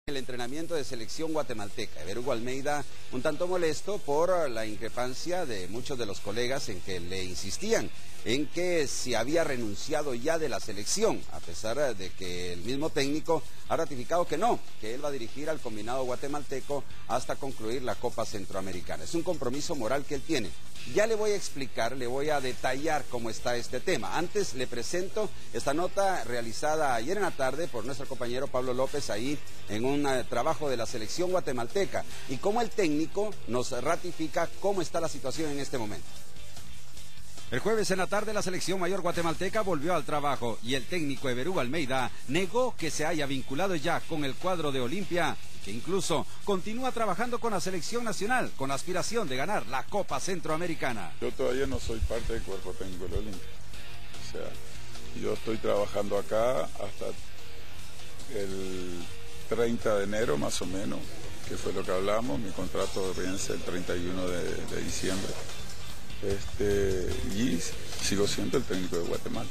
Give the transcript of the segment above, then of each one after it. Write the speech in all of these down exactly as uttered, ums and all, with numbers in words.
El entrenamiento de selección guatemalteca. Ever Almeida un tanto molesto por la increpancia de muchos de los colegas en que le insistían en que si había renunciado ya de la selección, a pesar de que el mismo técnico ha ratificado que no, que él va a dirigir al combinado guatemalteco hasta concluir la Copa Centroamericana. Es un compromiso moral que él tiene. Ya le voy a explicar, le voy a detallar cómo está este tema. Antes le presento esta nota realizada ayer en la tarde por nuestro compañero Pablo López ahí en un uh, trabajo de la selección guatemalteca y cómo el técnico nos ratifica cómo está la situación en este momento. El jueves en la tarde la selección mayor guatemalteca volvió al trabajo y el técnico Ever Almeida negó que se haya vinculado ya con el cuadro de Olimpia, que incluso continúa trabajando con la selección nacional con la aspiración de ganar la Copa Centroamericana. Yo todavía no soy parte del cuerpo técnico de Olimpia, o sea, yo estoy trabajando acá hasta el treinta de enero más o menos, que fue lo que hablamos. Mi contrato vence el treinta y uno de, de diciembre. Este, y sigo siendo el técnico de Guatemala.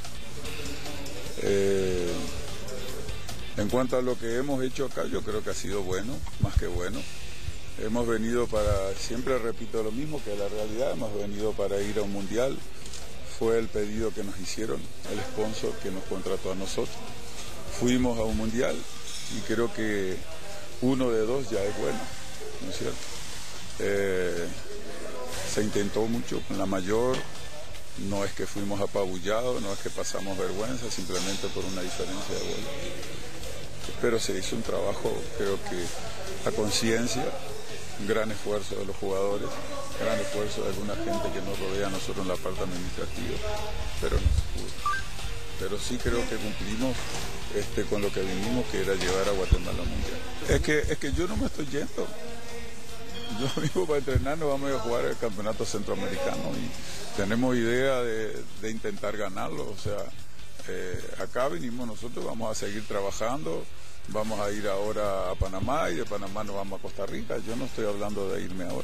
Eh, en cuanto a lo que hemos hecho acá, yo creo que ha sido bueno, más que bueno. Hemos venido para, siempre repito lo mismo, que la realidad, hemos venido para ir a un mundial. Fue el pedido que nos hicieron, el sponsor que nos contrató a nosotros. Fuimos a un mundial y creo que uno de dos ya es bueno, ¿no es cierto? Eh, Se intentó mucho con la mayor, no es que fuimos apabullados, no es que pasamos vergüenza, simplemente por una diferencia de gol. Pero se hizo un trabajo, creo que a conciencia, un gran esfuerzo de los jugadores, gran esfuerzo de alguna gente que nos rodea a nosotros en la parte administrativa, pero no se pudo. Pero sí creo que cumplimos este, con lo que vinimos, que era llevar a Guatemala al mundial. Es que, es que yo no me estoy yendo. Yo mismo para entrenar nos vamos a jugar el campeonato centroamericano y tenemos idea de, de intentar ganarlo. O sea, eh, acá vinimos nosotros, vamos a seguir trabajando, vamos a ir ahora a Panamá y de Panamá nos vamos a Costa Rica. Yo no estoy hablando de irme ahora.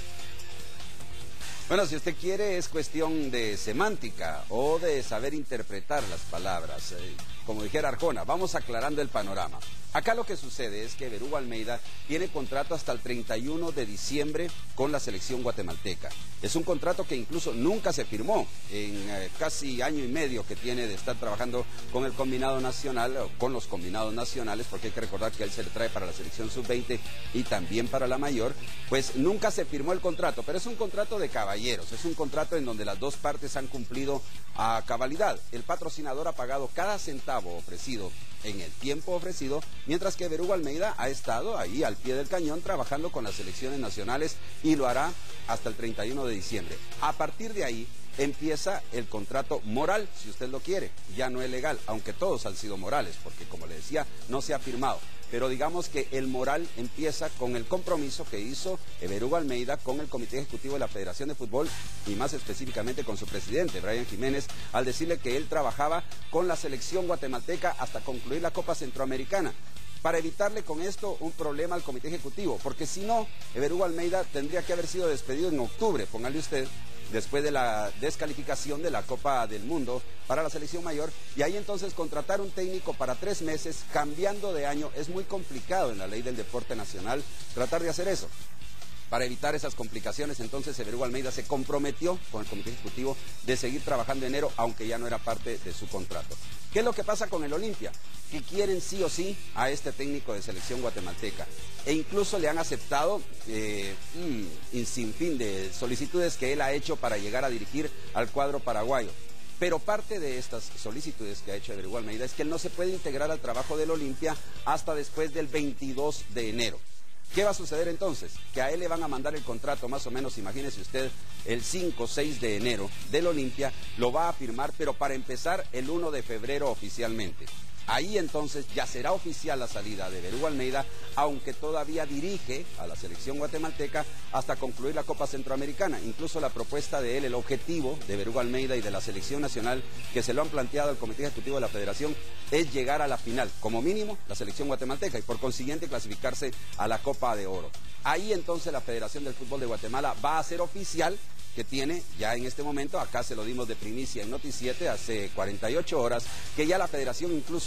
Bueno, si usted quiere es cuestión de semántica o de saber interpretar las palabras. Eh, como dijera Arjona, vamos aclarando el panorama. Acá lo que sucede es que Ever Almeida tiene contrato hasta el treinta y uno de diciembre con la selección guatemalteca. Es un contrato que incluso nunca se firmó en eh, casi año y medio que tiene de estar trabajando con el combinado nacional, o con los combinados nacionales, porque hay que recordar que él se le trae para la selección sub veinte y también para la mayor. Pues nunca se firmó el contrato, pero es un contrato de caballeros, es un contrato en donde las dos partes han cumplido a cabalidad. El patrocinador ha pagado cada centavo ofrecido en el tiempo ofrecido, mientras que Ever Almeida ha estado ahí al pie del cañón trabajando con las selecciones nacionales y lo hará hasta el treinta y uno de diciembre. A partir de ahí empieza el contrato moral, si usted lo quiere, ya no es legal, aunque todos han sido morales, porque como le decía, no se ha firmado. Pero digamos que el moral empieza con el compromiso que hizo Ever Almeida con el Comité Ejecutivo de la Federación de Fútbol y más específicamente con su presidente, Brian Jiménez, al decirle que él trabajaba con la selección guatemalteca hasta concluir la Copa Centroamericana, para evitarle con esto un problema al Comité Ejecutivo, porque si no, Ever Almeida tendría que haber sido despedido en octubre, póngale usted, después de la descalificación de la Copa del Mundo para la selección mayor, y ahí entonces contratar un técnico para tres meses, cambiando de año, es muy complicado en la ley del deporte nacional tratar de hacer eso. Para evitar esas complicaciones, entonces Ever Almeida se comprometió con el Comité Ejecutivo de seguir trabajando en enero, aunque ya no era parte de su contrato. ¿Qué es lo que pasa con el Olimpia? Que quieren sí o sí a este técnico de selección guatemalteca. E incluso le han aceptado eh, un sinfín de solicitudes que él ha hecho para llegar a dirigir al cuadro paraguayo. Pero parte de estas solicitudes que ha hecho Ever Almeida es que él no se puede integrar al trabajo del Olimpia hasta después del veintidós de enero. ¿Qué va a suceder entonces? Que a él le van a mandar el contrato más o menos, imagínese usted, el cinco o seis de enero del Olimpia, lo va a firmar, pero para empezar el uno de febrero oficialmente. Ahí entonces ya será oficial la salida de Ever Almeida, aunque todavía dirige a la selección guatemalteca hasta concluir la Copa Centroamericana. Incluso la propuesta de él, el objetivo de Ever Almeida y de la selección nacional que se lo han planteado al Comité Ejecutivo de la Federación es llegar a la final, como mínimo la selección guatemalteca, y por consiguiente clasificarse a la Copa de Oro. Ahí entonces la Federación del Fútbol de Guatemala va a hacer oficial que tiene ya en este momento, acá se lo dimos de primicia en Noti siete hace cuarenta y ocho horas, que ya la Federación incluso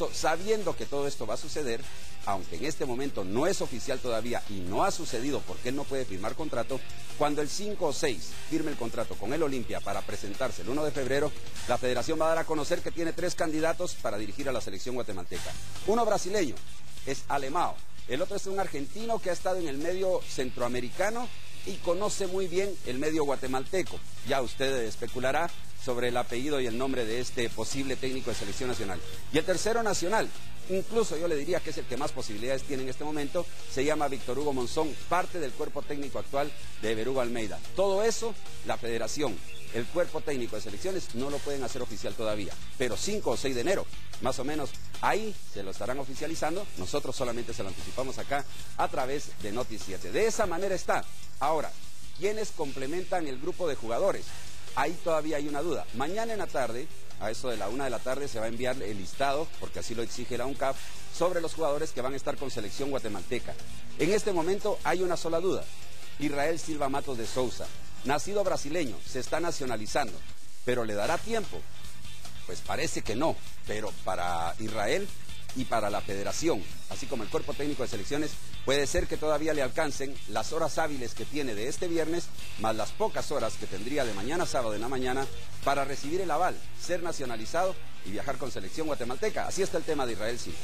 Pero sabiendo que todo esto va a suceder, aunque en este momento no es oficial todavía y no ha sucedido porque él no puede firmar contrato, cuando el cinco o seis firme el contrato con el Olimpia para presentarse el uno de febrero, la federación va a dar a conocer que tiene tres candidatos para dirigir a la selección guatemalteca. Uno brasileño, es Alemão. El otro es un argentino que ha estado en el medio centroamericano y conoce muy bien el medio guatemalteco. Ya usted especulará sobre el apellido y el nombre de este posible técnico de selección nacional. Y el tercero nacional, incluso yo le diría que es el que más posibilidades tiene en este momento, se llama Víctor Hugo Monzón, parte del cuerpo técnico actual de Verugo Almeida. Todo eso, la federación, el cuerpo técnico de selecciones no lo pueden hacer oficial todavía, pero cinco o seis de enero, más o menos, ahí se lo estarán oficializando. Nosotros solamente se lo anticipamos acá a través de Noti siete. De esa manera está. Ahora, ¿quiénes complementan el grupo de jugadores? Ahí todavía hay una duda. Mañana en la tarde, a eso de la una de la tarde, se va a enviar el listado, porque así lo exige la UNCAF, sobre los jugadores que van a estar con selección guatemalteca. En este momento hay una sola duda. Israel Silva Matos de Souza, nacido brasileño, se está nacionalizando, pero ¿le dará tiempo? Pues parece que no, pero para Israel y para la federación, así como el cuerpo técnico de selecciones, puede ser que todavía le alcancen las horas hábiles que tiene de este viernes, más las pocas horas que tendría de mañana sábado en la mañana, para recibir el aval, ser nacionalizado y viajar con selección guatemalteca. Así está el tema de Israel Silva.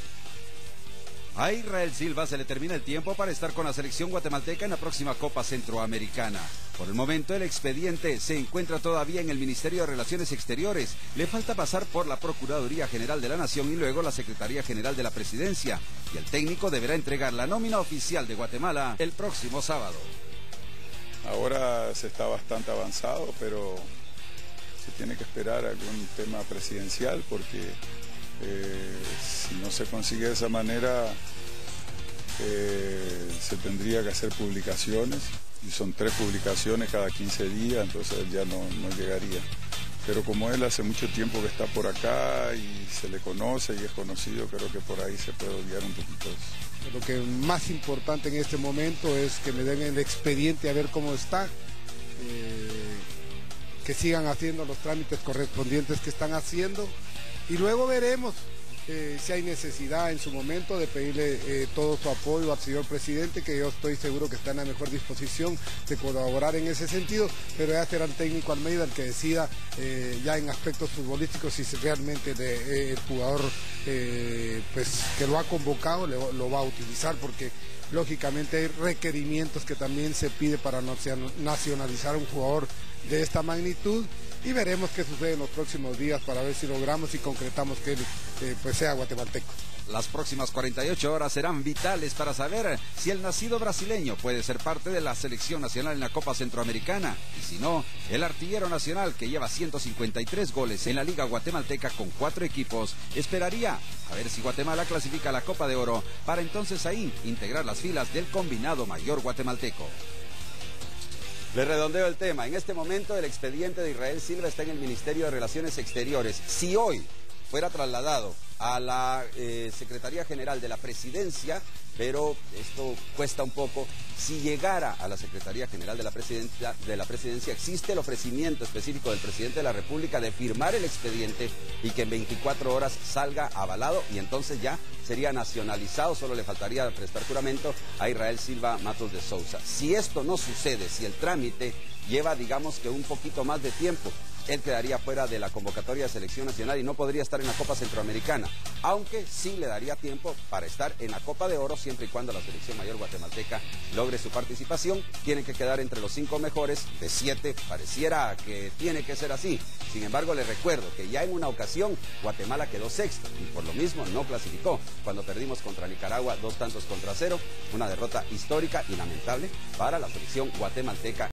A Israel Silva se le termina el tiempo para estar con la selección guatemalteca en la próxima Copa Centroamericana. Por el momento el expediente se encuentra todavía en el Ministerio de Relaciones Exteriores. Le falta pasar por la Procuraduría General de la Nación y luego la Secretaría General de la Presidencia. Y el técnico deberá entregar la nómina oficial de Guatemala el próximo sábado. Ahora se está bastante avanzado, pero se tiene que esperar algún tema presidencial porque eh, si no se consigue de esa manera eh, se tendría que hacer publicaciones. Y son tres publicaciones cada quince días, entonces ya no, no llegaría. Pero como él hace mucho tiempo que está por acá y se le conoce y es conocido, creo que por ahí se puede olvidar un poquito eso. Lo que más importante en este momento es que me den el expediente a ver cómo está, eh, que sigan haciendo los trámites correspondientes que están haciendo y luego veremos Eh, si hay necesidad en su momento de pedirle eh, todo su apoyo al señor presidente, que yo estoy seguro que está en la mejor disposición de colaborar en ese sentido, pero ya será el técnico Almeida el que decida eh, ya en aspectos futbolísticos si realmente de, eh, el jugador eh, pues, que lo ha convocado le, lo va a utilizar, porque lógicamente hay requerimientos que también se pide para nacionalizar a un jugador de esta magnitud. Y veremos qué sucede en los próximos días para ver si logramos y concretamos que él eh, pues sea guatemalteco. Las próximas cuarenta y ocho horas serán vitales para saber si el nacido brasileño puede ser parte de la selección nacional en la Copa Centroamericana. Y si no, el artillero nacional, que lleva ciento cincuenta y tres goles en la Liga Guatemalteca con cuatro equipos, esperaría a ver si Guatemala clasifica a la Copa de Oro para entonces ahí integrar las filas del combinado mayor guatemalteco. Le redondeo el tema. En este momento el expediente de Israel Silva está en el Ministerio de Relaciones Exteriores. Si hoy fuera trasladado a la eh, Secretaría General de la Presidencia, pero esto cuesta un poco, si llegara a la Secretaría General de la Presidencia, de la Presidencia existe el ofrecimiento específico del Presidente de la República de firmar el expediente y que en veinticuatro horas salga avalado y entonces ya sería nacionalizado, solo le faltaría prestar juramento a Israel Silva Matos de Souza. Si esto no sucede, si el trámite lleva digamos que un poquito más de tiempo, él quedaría fuera de la convocatoria de selección nacional y no podría estar en la Copa Centroamericana, aunque sí le daría tiempo para estar en la Copa de Oro siempre y cuando la selección mayor guatemalteca logre su participación. Tiene que quedar entre los cinco mejores de siete, pareciera que tiene que ser así. Sin embargo, le recuerdo que ya en una ocasión Guatemala quedó sexto y por lo mismo no clasificó cuando perdimos contra Nicaragua dos tantos contra cero, una derrota histórica y lamentable para la selección guatemalteca.